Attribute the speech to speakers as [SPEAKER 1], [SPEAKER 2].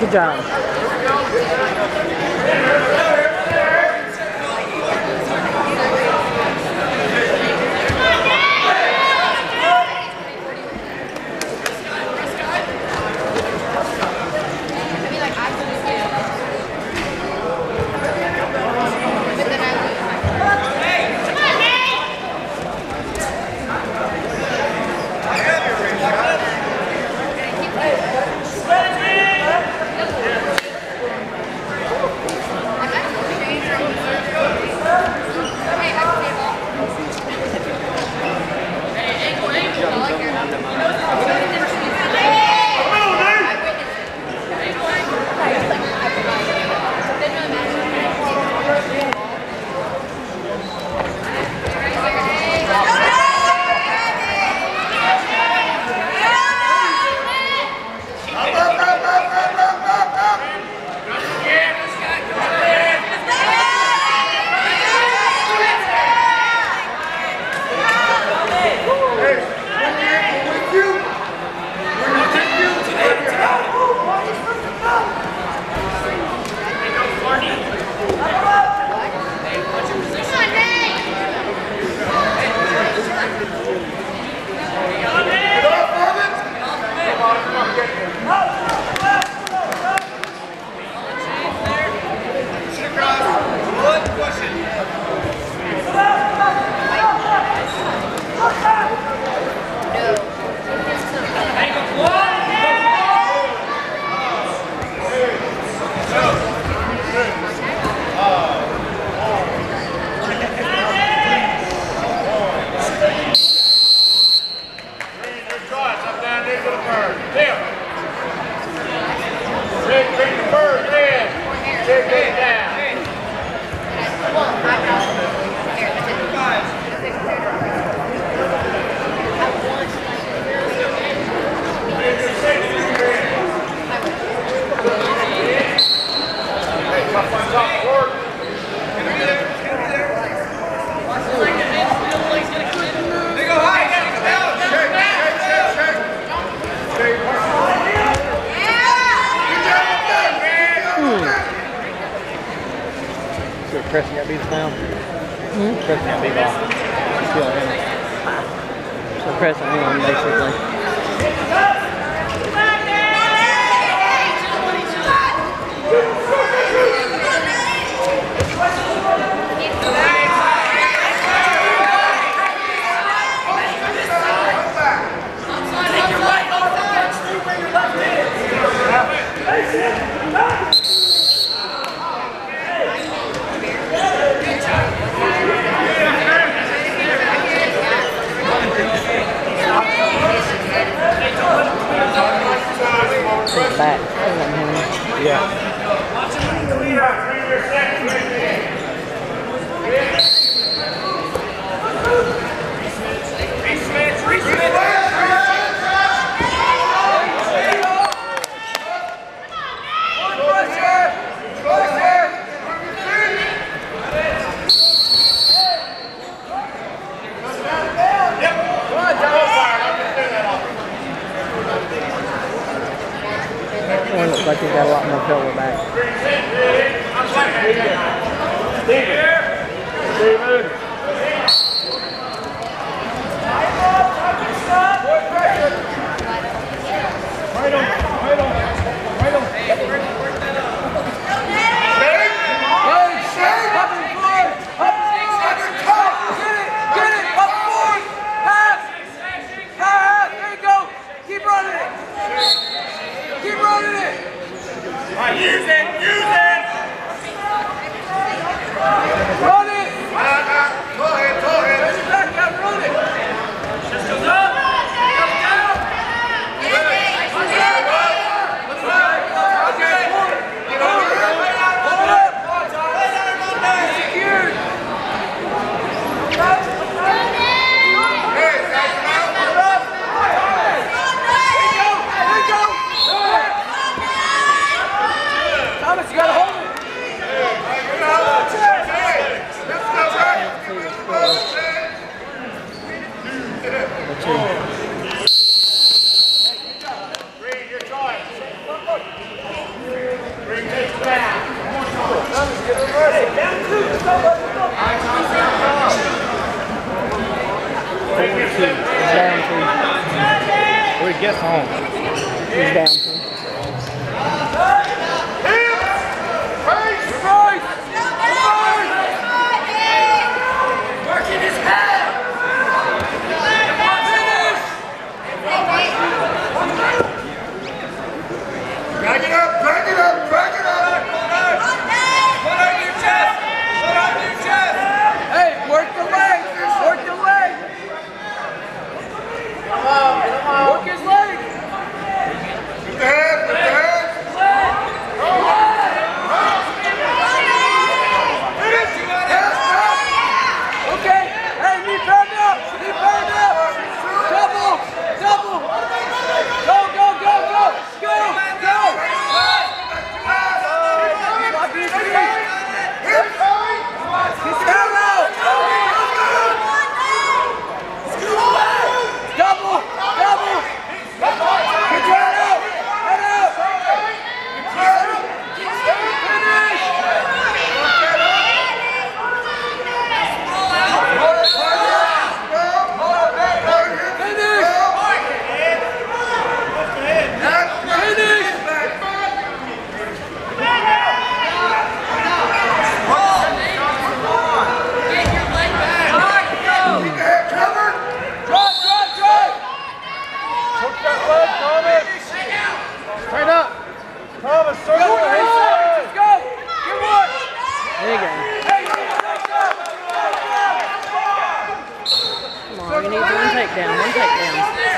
[SPEAKER 1] Good job.
[SPEAKER 2] Preston got beat us down. Preston got beat off.
[SPEAKER 1] So Preston won, basically. Back.
[SPEAKER 2] Yeah.
[SPEAKER 1] Looks like he's got a lot more pillar back.
[SPEAKER 3] Steven. Use it! Run it!
[SPEAKER 1] He's down some.
[SPEAKER 3] Drag it up, drag it up, drag it up! Put on your chest! Put on your chest! Hey, work the leg! Work the leg! Come on, come on! Work his leg! With the head, with the head! Okay, hey, knee pound up! Knee pound up! Double! Double! Go, go, go, go! Go! Go! Double! Double! Get your head out! Head out! Straight up! Thomas, circle! Go! Get one!
[SPEAKER 1] There you go. Come on, we need one takedown. One takedown.